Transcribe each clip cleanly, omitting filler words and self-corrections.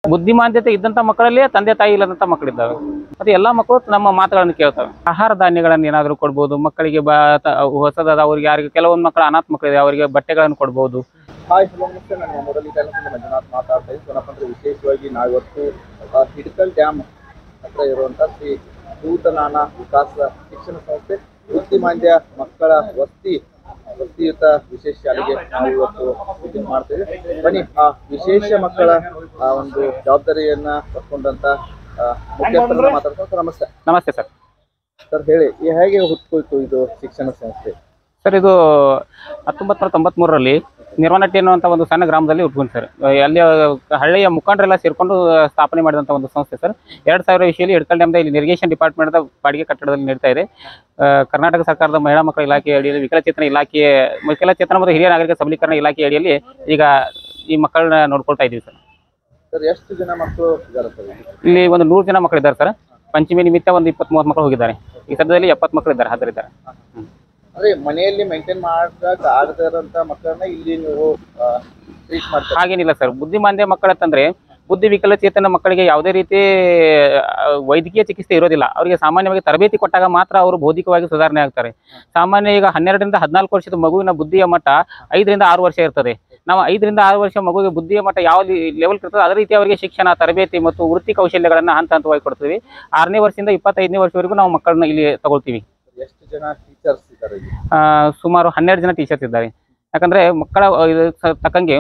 ಬುದ್ಧಿಮಾಂದ್ಯತೆ ಇದ್ದಂಥ ಮಕ್ಕಳಲ್ಲಿ ತಂದೆ ತಾಯಿ ಇಲ್ಲದಂಥ ಮಕ್ಕಳಿದ್ದಾವೆ. ಮತ್ತು ಎಲ್ಲ ಮಕ್ಕಳು ನಮ್ಮ ಮಾತುಗಳನ್ನು ಕೇಳ್ತವೆ. ಆಹಾರ ಧಾನ್ಯಗಳನ್ನು ಏನಾದರೂ ಕೊಡ್ಬೋದು ಮಕ್ಕಳಿಗೆ. ಹೊಸದಾದ ಅವ್ರಿಗೆ ಯಾರಿಗೆ ಕೆಲವೊಂದು ಮಕ್ಕಳು ಅನಾಥ ಮಕ್ಕಳಿದೆ, ಅವರಿಗೆ ಬಟ್ಟೆಗಳನ್ನು ಕೊಡ್ಬೋದು. ಹಾಯ್ ಹಲೋ ನಮಸ್ತೆ. ನಾನು ಮೊದಲ ಮಂಜುನಾಥ್ ಮಾತಾಡ್ತಾ ಇದ್ದೀನಿ. ಏನಪ್ಪ ಅಂದರೆ ವಿಶೇಷವಾಗಿ ನಾವಿವತ್ತು ಹಿಡಕಲ್ ಡ್ಯಾಮ್ ಹತ್ರ ಇರುವಂಥ ಶ್ರೀ ಭೂತನಾನ ವಿಕಾಸ ಶಿಕ್ಷಣ ಸಂಸ್ಥೆ ಬುದ್ಧಿಮಾಂದ್ಯ ಮಕ್ಕಳ ವಸತಿಯುತ ವಿಶೇಷ ಶಾಲೆಗೆ ನಾವು ಇವತ್ತು ವಿಸಿಟ್ ಮಾಡ್ತೇವೆ. ಬನ್ನಿ ಆ ವಿಶೇಷ ಮಕ್ಕಳ ಒಂದು ಜವಾಬ್ದಾರಿಯನ್ನ ಹೊತ್ಕೊಂಡಂತ ಮುಖ್ಯಸ್ಥರನ್ನ ಮಾತಾಡ್ತಾರೆ. ನಮಸ್ತೆ. ನಮಸ್ತೆ ಸರ್. ಸರ್ ಹೇಳಿ, ಹೇಗೆ ಹುಟ್ಟುಕೊಳ್ತು ಇದು ಶಿಕ್ಷಣ ಸಂಸ್ಥೆ? ಸರ್, ಇದು 1993ರಲ್ಲಿ ನಿರ್ವನಟ್ಟಿ ಅನ್ನುವಂಥ ಒಂದು ಸಣ್ಣ ಗ್ರಾಮದಲ್ಲಿ ಹುಟ್ಕೊಂಡು ಸರ್. ಅಲ್ಲಿ ಹಳ್ಳಿಯ ಮುಖಂಡರೆಲ್ಲ ಸೇರಿಕೊಂಡು ಸ್ಥಾಪನೆ ಮಾಡಿದಂಥ ಒಂದು ಸಂಸ್ಥೆ ಸರ್. 2000 ಇಸ್ವಿಯಲ್ಲಿ ಹಿಡಕಲ್ ಡ್ಯಾಮ್ದ ಇಲ್ಲಿ ಇರಿಗೇಷನ್ ಡಿಪಾರ್ಟ್ಮೆಂಟ್ದ ಬಾಡಿಗೆ ಕಟ್ಟಡದಲ್ಲಿ ನಡೀತಾ ಇದೆ. ಕರ್ನಾಟಕ ಸರ್ಕಾರದ ಮಹಿಳಾ ಮಕ್ಕಳ ಇಲಾಖೆ ಅಡಿಯಲ್ಲಿ ವಿಕಲಚೇತನ ಮತ್ತು ಹಿರಿಯ ನಾಗರಿಕ ಸಬಲೀಕರಣ ಇಲಾಖೆ ಅಡಿಯಲ್ಲಿ ಈಗ ಈ ಮಕ್ಕಳನ್ನ ನೋಡ್ಕೊಳ್ತಾ ಇದ್ದೀವಿ ಸರ್. ಸರ್, ಎಷ್ಟು ಜನ ಮಕ್ಕಳು ಇದ್ದಾರೆ ಸರ್? ಇಲ್ಲಿ ಒಂದು 100 ಜನ ಮಕ್ಕಳಿದ್ದಾರೆ ಸರ್. ಪಂಚಮಿ ನಿಮಿತ್ತ ಒಂದು 20-30 ಮಕ್ಕಳು ಹೋಗಿದ್ದಾರೆ. ಈ ಸದ್ಯದಲ್ಲಿ 70 ಮಕ್ಕಳು ಇದ್ದಾರೆ, ಹಾಜರಿದ್ದಾರೆ. ಅಂದ್ರೆ ಮನೆಯಲ್ಲಿ ಮೇಂಟೈನ್ ಮಾಡಕ್ ಆಗದೇ ಇರೋಂಥ ಮಕ್ಕಳನ್ನ ಇಲ್ಲಿ ನೀವು ಟ್ರೀಟ್ ಮಾಡ್ತೀರಾ? ಹಾಗೇನಿಲ್ಲ ಸರ್. ಬುದ್ಧಿಮಾಂದ್ಯ ಮಕ್ಕಳಂತಂದ್ರೆ ಬುದ್ಧಿ ವಿಕಲಚೇತನ ಮಕ್ಕಳಿಗೆ ಯಾವುದೇ ರೀತಿ ವೈದ್ಯಕೀಯ ಚಿಕಿತ್ಸೆ ಇರೋದಿಲ್ಲ. ಅವರಿಗೆ ಸಾಮಾನ್ಯವಾಗಿ ತರಬೇತಿ ಕೊಟ್ಟಾಗ ಮಾತ್ರ ಅವರು ಬೌದ್ಧಿಕವಾಗಿ ಸುಧಾರಣೆ ಆಗ್ತಾರೆ. ಸಾಮಾನ್ಯ ಈಗ 12ರಿಂದ 14 ವರ್ಷದ ಮಗುವಿನ ಬುದ್ಧಿಯ ಮಟ್ಟ 5ರಿಂದ 6 ವರ್ಷ ಇರ್ತದೆ. ನಾವು 5ರಿಂದ 6 ವರ್ಷ ಮಗುವಿಗೆ ಬುದ್ಧಿಯ ಮಟ್ಟ ಯಾವ ಲೆವೆಲ್ ಇರ್ತದೆ ಅದೇ ರೀತಿ ಅವರಿಗೆ ಶಿಕ್ಷಣ, ತರಬೇತಿ ಮತ್ತು ವೃತ್ತಿ ಕೌಶಲ್ಯಗಳನ್ನು ಹಂತವಾಗಿ ಕೊಡ್ತೀವಿ. 6ನೇ ವರ್ಷದಿಂದ 25ನೇ ವರ್ಷವರೆಗೂ ನಾವು ಮಕ್ಕಳನ್ನ ಇಲ್ಲಿ ತಗೊಳ್ತೀವಿ. ಎಷ್ಟು ಜನ ಟೀಚರ್ಸ್ ಇದ್ದಾರೆ? ಸುಮಾರು 12 ಜನ ಟೀಚರ್ಸ್ ಇದ್ದಾರೆ. ಯಾಕಂದ್ರೆ ಮಕ್ಕಳ ತಕ್ಕಂಗೆ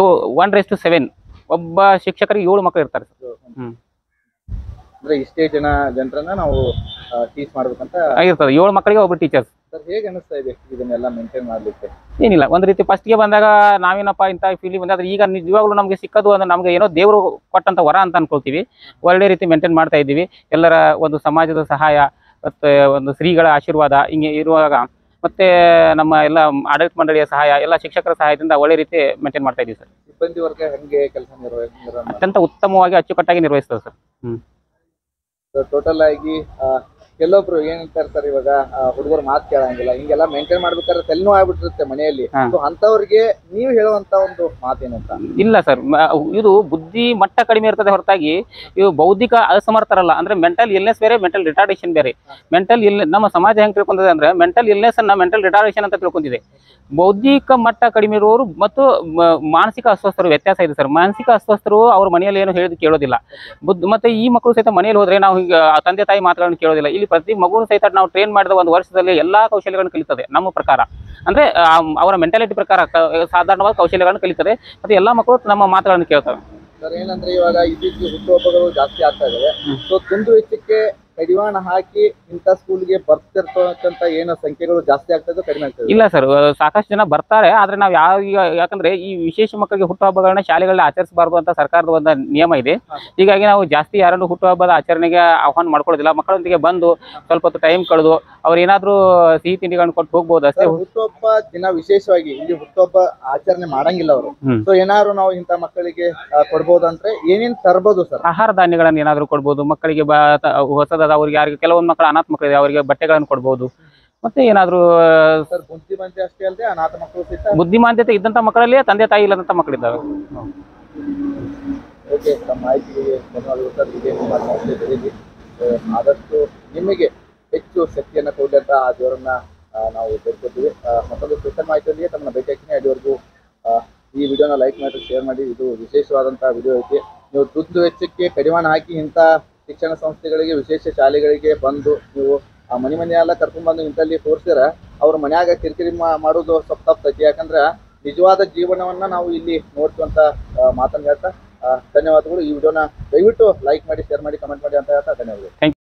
1:7 ಒಬ್ಬ ಶಿಕ್ಷಕರಿಗೆ 7 ಮಕ್ಕಳು ಇರ್ತಾರೆ. ಅಂದ್ರೆ ಇಷ್ಟೇ ಜನರನ್ನ ನಾವು ಟೀಚ್ ಮಾಡ್ಬೇಕಂತ ಇರ್ತದೆ. 7 ಮಕ್ಕಳಿಗೆ ಒಬ್ಬರು ಟೀಚರ್ಸ್. ಸರ್, ಹೇಗೆ ಅನಿಸ್ತಾ ಇದೆ ಇದನ್ನೆಲ್ಲ ಮೇಂಟೈನ್ ಮಾಡ್ಲಿಕ್ಕೆ? ಏನಿಲ್ಲ, ಒಂದು ರೀತಿ ಫಸ್ಟ್ಗೆ ಬಂದಾಗ ನಾವೇನಪ್ಪ ಇಂಥ ಫೀಲಿಂಗ್ ಬಂದಾದ್ರೆ ಈಗ ನಿಜವಾಗ್ಲೂ ನಮಗೆ ಸಿಕ್ಕೋದು ಅಂದ್ರೆ ನಮಗೆ ಏನೋ ದೇವರು ಕೊಟ್ಟಂತ ವರ ಅಂತ ಅನ್ಕೊಳ್ತೀವಿ. ಒಳ್ಳೆ ರೀತಿ ಮೇಂಟೈನ್ ಮಾಡ್ತಾ ಇದ್ದೀವಿ. ಎಲ್ಲರ ಒಂದು ಸಮಾಜದ ಸಹಾಯ ಮತ್ತು ಒಂದು ಶ್ರೀಗಳ ಆಶೀರ್ವಾದ ಹಿಂಗೆ ಇರುವಾಗ ಮತ್ತೆ ನಮ್ಮ ಎಲ್ಲ ಆಡಳಿತ ಮಂಡಳಿಯ ಸಹಾಯ, ಎಲ್ಲ ಶಿಕ್ಷಕರ ಸಹಾಯದಿಂದ ಒಳ್ಳೆ ರೀತಿ ಮೇಂಟೈನ್ ಮಾಡ್ತಾ ಇದ್ದೀವಿ ಸರ್. ಸಿಬ್ಬಂದಿ ವರ್ಗ ಹೆಂಗೆ ಕೆಲಸ ಅತ್ಯಂತ ಉತ್ತಮವಾಗಿ ಅಚ್ಚುಕಟ್ಟಾಗಿ ನಿರ್ವಹಿಸ್ತದೆ ಸರ್. ಟೋಟಲ್ ಆಗಿ ಕೆಲವೊಬ್ರು ಏನ್ ಇರ್ತಾರೆ ಇವಾಗ ಹುಡುಗರು ಮಾತು ಕೇಳಂಗಿಲ್ಲ, ಹಿಂಗೆಲ್ಲ ಮೇಂಟೈನ್ ಮಾಡ್ಬೇಕಾದ್ರೆ ತಲೆನೋವು ಆಗ್ಬಿಟ್ಟಿರುತ್ತೆ ಮನೆಯಲ್ಲಿ. ಅಂತವ್ರಿಗೆ ನೀವು ಹೇಳುವಂತ ಒಂದು ಮಾತೇನಂತ? ಇಲ್ಲ ಸರ್, ಇದು ಬುದ್ಧಿ ಮಟ್ಟ ಕಡಿಮೆ ಇರ್ತದೆ ಹೊರತಾಗಿ ಇವು ಬೌದ್ಧಿಕ ಅಸಮರ್ಥರಲ್ಲ. ಅಂದ್ರೆ ಮೆಂಟಲ್ ಇಲ್ನೆಸ್ ಬೇರೆ, ಮೆಂಟಲ್ ರಿಟಾರ್ಡೇಷನ್ ಬೇರೆ. ನಮ್ಮ ಸಮಾಜ ಹೆಂಗ್ ತಿಳ್ಕೊಂಡಿದೆ ಅಂದ್ರೆ ಮೆಂಟಲ್ ಇಲ್ನೆಸ್ ಅನ್ನ ಮೆಂಟಲ್ ರಿಟಾರ್ಡೇಷನ್ ಅಂತ ತಿಳ್ಕೊಂಡಿದೆ. ಬೌದ್ಧಿಕ ಮಟ್ಟ ಕಡಿಮೆ ಇರುವವರು ಮತ್ತು ಮಾನಸಿಕ ಅಸ್ವಸ್ಥರು ವ್ಯತ್ಯಾಸ ಇದೆ ಸರ್. ಮಾನಸಿಕ ಅಸ್ವಸ್ಥರು ಅವ್ರ ಮನೆಯಲ್ಲಿ ಏನು ಹೇಳಿದ್ ಕೇಳೋದಿಲ್ಲ. ಮತ್ತೆ ಈ ಮಕ್ಕಳು ಸಹಿತ ಮನೆಯಲ್ಲಿ ಹೋದ್ರೆ ನಾವು ತಂದೆ ತಾಯಿ ಮಾತುಗಳನ್ನು ಕೇಳೋದಿಲ್ಲ. ಇಲ್ಲಿ ಪ್ರತಿ ಮಗುನು ಸಹಿತ ನಾವು ಟ್ರೈನ್ ಮಾಡಿದ ಒಂದು ವರ್ಷದಲ್ಲಿ ಎಲ್ಲಾ ಕೌಶಲ್ಯಗಳನ್ನು ಕಲಿತದೆ ನಮ್ಮ ಪ್ರಕಾರ. ಅಂದ್ರೆ ಅವರ ಮೆಂಟಾಲಿಟಿ ಪ್ರಕಾರ ಸಾಧಾರಣವಾದ ಕೌಶಲ್ಯಗಳನ್ನು ಕಲಿತದೆ. ಮತ್ತೆ ಎಲ್ಲಾ ಮಕ್ಕಳು ನಮ್ಮ ಮಾತುಗಳನ್ನು ಕೇಳ್ತವೆ. ಸರ್, ಏನಂದ್ರೆ ಇವಾಗ ಇತ್ತೀಚೆಗೆ ಹುಟ್ಟುಹಬ್ಬಗಳು ಜಾಸ್ತಿ ಆಗ್ತಾ ಇದಾವೆ. ಸೊ ತುಂಡು ವೆಚ್ಚಕ್ಕೆ ಕಡಿವಾಣ ಹಾಕಿ ಇಂಥ ಸ್ಕೂಲ್ಗೆ ಬರ್ತಿರ್ತಕ್ಕಂಥ ಏನೋ ಸಂಖ್ಯೆಗಳು ಜಾಸ್ತಿ ಆಗ್ತದೆ, ಕಡಿಮೆ ಆಗ್ತದೆ? ಇಲ್ಲ ಸರ್, ಸಾಕಷ್ಟು ಜನ ಬರ್ತಾರೆ. ಆದ್ರೆ ನಾವು ಯಾಕಂದ್ರೆ ಈ ವಿಶೇಷ ಮಕ್ಕಳಿಗೆ ಹುಟ್ಟುಹಬ್ಬಗಳನ್ನ ಶಾಲೆಗಳಲ್ಲಿ ಆಚರಿಸಬಾರ್ದು ಅಂತ ಸರ್ಕಾರದ ಒಂದು ನಿಯಮ ಇದೆ. ಹೀಗಾಗಿ ನಾವು ಜಾಸ್ತಿ ಯಾರನ್ನು ಹುಟ್ಟುಹಬ್ಬದ ಆಚರಣೆಗೆ ಆಹ್ವಾನ ಮಾಡ್ಕೊಳ್ಳೋದಿಲ್ಲ. ಮಕ್ಕಳೊಂದಿಗೆ ಬಂದು ಸ್ವಲ್ಪ ಹೊತ್ತು ಟೈಮ್ ಕಳೆದು ಅವ್ರು ಏನಾದ್ರೂ ಸಿಹಿ ತಿಂಡಿಗಳನ್ನು ಕೊಟ್ಟು ಹೋಗ್ಬೋದು ಅಷ್ಟೇ. ಹುಟ್ಟುಹಬ್ಬ ದಿನ ವಿಶೇಷವಾಗಿ ಇಲ್ಲಿ ಹುಟ್ಟುಹಬ್ಬ ಆಚರಣೆ ಮಾಡಂಗಿಲ್ಲ ಅವರು. ಸೊ ಏನಾದ್ರು ನಾವು ಇಂಥ ಮಕ್ಕಳಿಗೆ ಕೊಡ್ಬೋದಂದ್ರೆ ಏನೇನ್ ತರಬಹುದು ಸರ್? ಆಹಾರ ಧಾನ್ಯಗಳನ್ನು ಏನಾದ್ರು ಕೊಡ್ಬೋದು ಮಕ್ಕಳಿಗೆ. ಹೊಸದಾದ ಅವ್ರಿಗೆ ಯಾರಿಗೆ ಕೆಲವೊಂದು ಮಕ್ಕಳು ಅನಾಥ ಮಕ್ಕಳಿದೆ, ಅವರಿಗೆ ಬಟ್ಟೆಗಳನ್ನು ಕೊಡ್ಬೋದು. ಮತ್ತೆ ಏನಾದ್ರು ಸರ್, ಬುದ್ಧಿಮಾಂದ್ಯ ಅಷ್ಟೇ ಅಲ್ಲದೆ ಅನಾಥ ಮಕ್ಕಳು ಸಹಿತ ಬುದ್ಧಿಮಾಂದ್ಯತೆ ಇದ್ದಂಥ ಮಕ್ಕಳಲ್ಲಿ ತಂದೆ ತಾಯಿ ಇಲ್ಲದಂಥ ಮಕ್ಕಳಿದ್ದಾವೆ. ಓಕೆ, ನಮ್ಮ ಮಾಹಿತಿಗೆ ಧನ್ಯವಾದಗಳು ಸರ್. ಇದೇ ನಿಮ್ಮ ಸಂಸ್ಥೆ ಆದಷ್ಟು ನಿಮಗೆ ಹೆಚ್ಚು ಶಕ್ತಿಯನ್ನು ಕೊಡಲಿ ಆ ದೇವರನ್ನ ನಾವು ಬೇಡ್ಕೊತೀವಿ. ಮತ್ತೊಂದು ಸ್ಪೆಷಲ್ ಮಾಹಿತಿಯೊಂದಿಗೆ ತಮ್ಮನ್ನ ಭೇಟಿ ಆಗ್ತೀನಿ. ಅಲ್ಲಿವರೆಗೂ ಈ ವಿಡಿಯೋನ ಲೈಕ್ ಮಾಡಿ, ಶೇರ್ ಮಾಡಿ. ಇದು ವಿಶೇಷವಾದಂಥ ವಿಡಿಯೋ ಐತಿ. ನೀವು ದುಡ್ಡು ವೆಚ್ಚಕ್ಕೆ ಕಡಿವಾಣ ಹಾಕಿ ಇಂಥ ಶಿಕ್ಷಣ ಸಂಸ್ಥೆಗಳಿಗೆ, ವಿಶೇಷ ಶಾಲೆಗಳಿಗೆ ಬಂದು ನೀವು ಆ ಮನೆಯೆಲ್ಲ ಕರ್ಕೊಂಡ್ಬಂದು ಇಂಥಲ್ಲಿ ತೋರಿಸಿದ್ರೆ ಅವ್ರ ಮನ್ಯಾಗ ಕಿರಿಕಿರಿ ಮಾಡೋದು ಸ್ವಲ್ಪ ತಪ್ಪೈತಿ. ಯಾಕಂದ್ರೆ ನಿಜವಾದ ಜೀವನವನ್ನ ನಾವು ಇಲ್ಲಿ ನೋಡ್ತೀವಂತ ಮಾತನ್ನು ಹೇಳ್ತಾ ಧನ್ಯವಾದಗಳು. ಈ ವಿಡಿಯೋನ ದಯವಿಟ್ಟು ಲೈಕ್ ಮಾಡಿ, ಶೇರ್ ಮಾಡಿ, ಕಮೆಂಟ್ ಮಾಡಿ ಅಂತ ಹೇಳ್ತಾ ಧನ್ಯವಾದಗಳು.